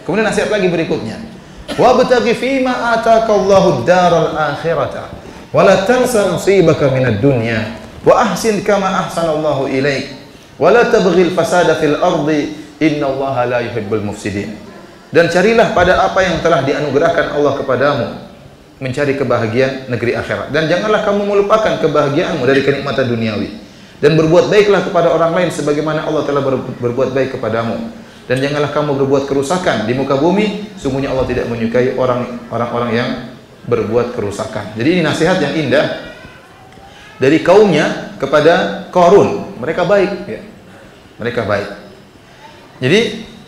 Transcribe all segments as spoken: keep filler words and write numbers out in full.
Kemudian nasihat lagi berikutnya. Wabtaghi fima ataakallahu ad-daral akhirata wa la tansa nasibaka minad dunya wa ahsin kama ahsanallahu ilaik wa la tabghil fasada fil ardi innallaha la yuhibbul mufsidin. Dan carilah pada apa yang telah dianugerahkan Allah kepadamu, mencari kebahagiaan negeri akhirat, dan janganlah kamu melupakan kebahagiaanmu dari kenikmatan duniawi, dan berbuat baiklah kepada orang lain sebagaimana Allah telah ber berbuat baik kepadamu, dan janganlah kamu berbuat kerusakan di muka bumi, sungguhnya Allah tidak menyukai orang-orang yang berbuat kerusakan. Jadi ini nasihat yang indah dari kaumnya kepada Qarun. Mereka baik, ya. Mereka baik. Jadi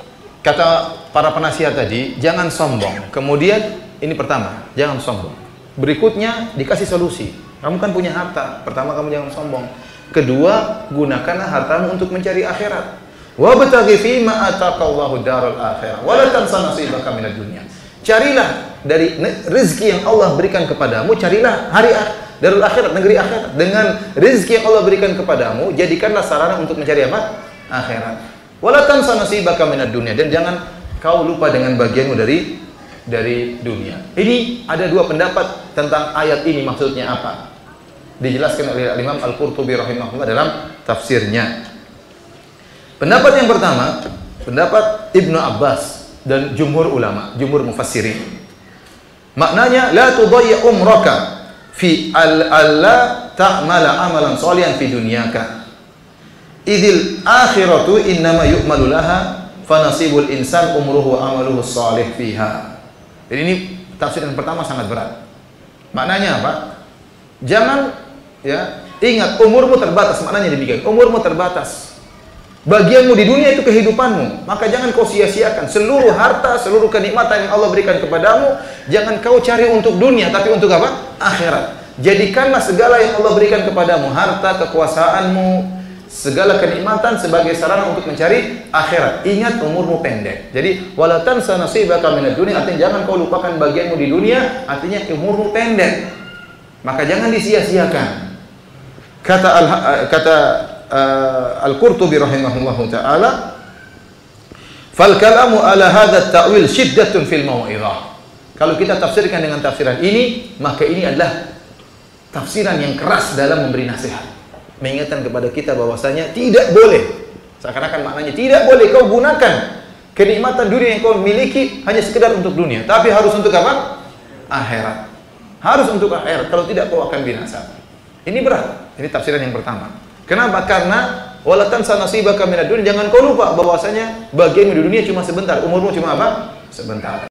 kata para penasihat tadi, jangan sombong. Kemudian ini pertama, jangan sombong. Berikutnya dikasih solusi. Kamu kan punya harta. Pertama, kamu jangan sombong. Kedua, gunakanlah hartamu untuk mencari akhirat. Wabtaghi fima ataakallahu daral akhirah wa la tansa nasibaka minad dunya. Carilah dari rezeki yang Allah berikan kepadamu, carilah hari darul akhirat, negeri akhirat. Dengan rezeki yang Allah berikan kepadamu, jadikanlah sarana untuk mencari apa? Akhirat. Wa la tansa nasibaka minad dunya, dan jangan kau lupa dengan bagianmu dari dari dunia. Ini ada dua pendapat tentang ayat ini, maksudnya apa? Dijelaskan oleh Imam Al-Qurtubi rahimahullah dalam tafsirnya. Pendapat yang pertama, pendapat Ibnu Abbas dan jumhur ulama, jumhur mufassirin. Maknanya la tudayyi umraka fi alla ta'mala amalan shalihan fi dunyaka. Idzil akhiratu innama yu'malu laha fa nasibul insan umruhu wa amaluhu shalih fiha. Jadi ini tafsir yang pertama sangat berat. Maknanya apa? Jangan, ya, ingat umurmu terbatas, maknanya demikian. Umurmu terbatas. Bagianmu di dunia itu kehidupanmu, maka jangan kau sia-siakan seluruh harta, seluruh kenikmatan yang Allah berikan kepadamu. Jangan kau cari untuk dunia, tapi untuk apa? Akhirat. Jadikanlah segala yang Allah berikan kepadamu, harta, kekuasaanmu, segala kenikmatan sebagai sarana untuk mencari akhirat. Ingat umurmu pendek. Jadi wala tansa nasibaka minad dunya, artinya jangan kau lupakan bagianmu di dunia, artinya umurmu pendek. Maka jangan disia-siakan. Kata al kata Uh, Al-Qurtubi rahimahullahu ta'ala, fal kalamu ala hadha at-ta'wil shiddatun fil mau'izah. Kalau kita tafsirkan dengan tafsiran ini, maka ini adalah tafsiran yang keras dalam memberi nasihat, mengingatkan kepada kita bahwasanya tidak boleh, seakan-akan maknanya tidak boleh kau gunakan kenikmatan dunia yang kau miliki hanya sekedar untuk dunia, tapi harus untuk apa? Akhirat. Harus untuk akhirat, kalau tidak kau akan binasa. Ini berat. Ini tafsiran yang pertama. Kenapa? Karena wala tansa nasibaka minad dunya, jangan kau lupa bahwasanya bagianmu di dunia cuma sebentar, umurmu cuma apa? Sebentar.